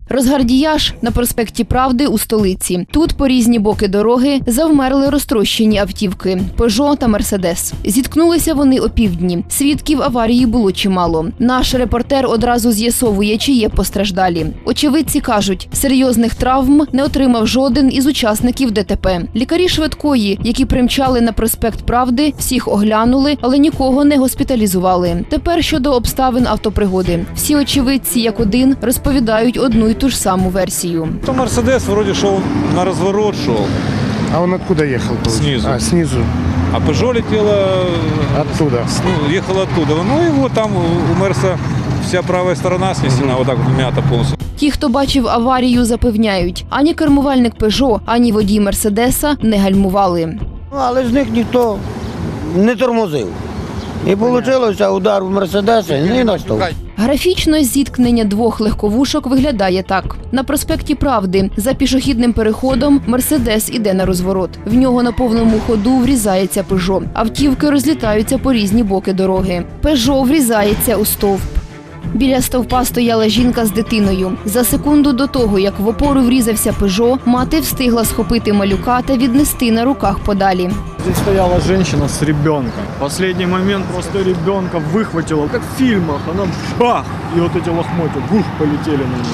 Розгардіяж на проспекті Правди у столиці. Тут по різні боки дороги завмерли розтрощені автівки – «Пежо» та «Мерседес». Зіткнулися вони опівдні. Свідків аварії було чимало. Наш репортер одразу з'ясовує, чи є постраждалі. Очевидці кажуть, серйозних травм не отримав жоден із учасників ДТП. Лікарі швидкої, які примчали на проспект Правди, всіх оглянули, але нікого не госпіталізували. Тепер щодо обставин автопригоди. Всі очевидці, як один, розповідають одну й ту ж саму версію. То «Мерседес» вроде шел на разворот, шел. А он откуда ехал? Снизу. А, снизу. А «Пежо» летела... Оттуда. Ехала оттуда. Ну и вот там у «Мерса» вся правая сторона снесена, вот так вот мята полностью. Ті, хто бачив аварію, запевняють, ані кермувальник «Пежо», ані водій «Мерседеса» не гальмували. Але з них ніхто не тормозив. І вийшло удар в «Мерседеса» і на стовп. Графічно зіткнення двох легковушок виглядає так. На проспекті Правди за пішохідним переходом «Мерседес» іде на розворот. В нього на повному ходу врізається «Пежо». Автівки розлітаються по різні боки дороги. «Пежо» врізається у стовп. Біля стовпа стояла жінка з дитиною. За секунду до того, як в опору врізався «Пежо», мати встигла схопити малюка та віднести на руках подалі. Здесь стояла женщина с ребенком. В последний момент просто ребенка выхватила, как в фильмах. Она бах! И вот эти лохмотья бух, полетели на нее.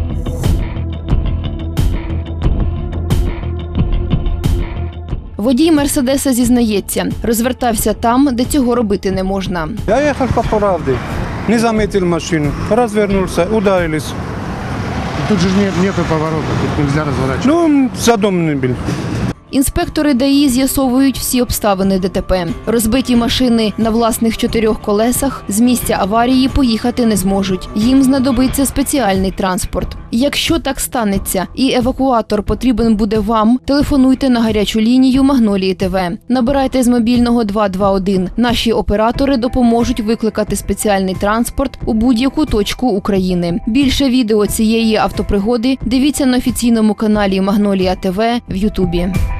Водій «Мерседеса» зізнається, розвертався там, де цього робити не можна. Я ехал по правде, не заметил машину, развернулся, ударились. Тут же нету поворота, тут нельзя разворачиваться. Ну, за дом не был. Інспектори ДАІ з'ясовують всі обставини ДТП. Розбиті машини на власних 4 колесах з місця аварії поїхати не зможуть. Їм знадобиться спеціальний транспорт. Якщо так станеться і евакуатор потрібен буде вам, телефонуйте на гарячу лінію Магнолії ТВ. Набирайте з мобільного 221. Наші оператори допоможуть викликати спеціальний транспорт у будь-яку точку України. Більше відео цієї автопригоди дивіться на офіційному каналі Магнолія ТВ в Ютубі.